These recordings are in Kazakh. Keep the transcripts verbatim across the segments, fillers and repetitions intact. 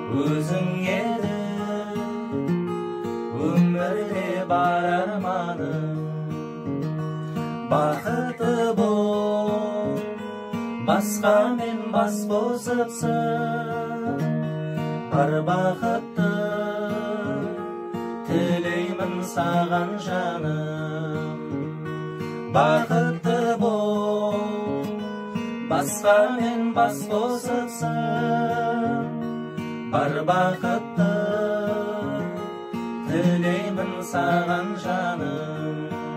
өзің едің өмірде бар арманым. Бақытты бол, басқамен бас қосыпсың, бар бақытты тілеймін саған жаным. Бақытты бол, басқамен бас қосыпсың, бар бақытты тілеймін саған жаным.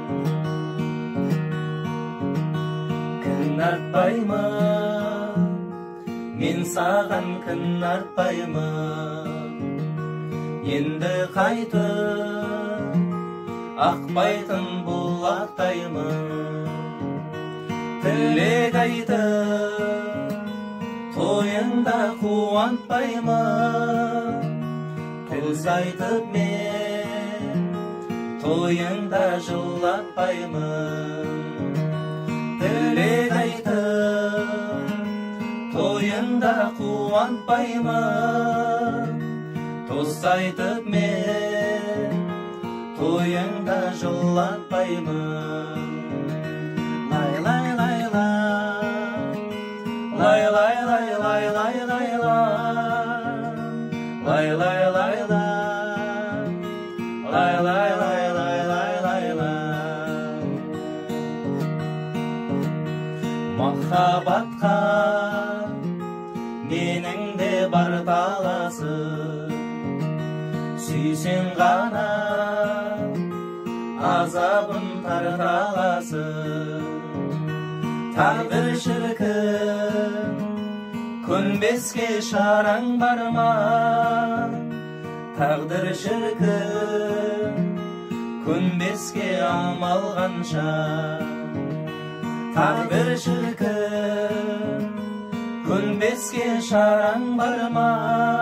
Күн артпаймын, мен саған күн артпаймын. Енді қайтып ақпайтын бұлақтаймын. Тілек айтып тойыңда қуантпаймын. Көз айтып мен тойыңда жылатпаймын. Тілек айтып тойыңда қуантпаймын. Тоз айтып мен тойыңда жылатпаймын. Лай лай лай лай лай лай лай лай лай лай лай лай лай лай лай лай лай лай лай. Махаббатқа менің де бар таласым. Сүйсең ғана азабын тарта аласың. Тағдыр шіркін көнбеске шараң бар ма? Тағдыр шіркін көнбеске амал қанша? Тағдыр шіркін көнбеске шараң бар ма?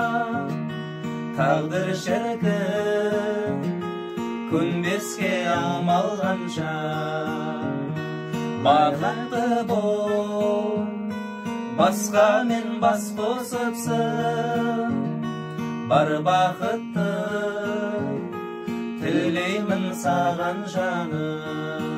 Тағдыр шіркін көнбеске амал қанша? Бақытты бол, басқамен бас қосыпсың, бар бақытты тілеймін саған жаным.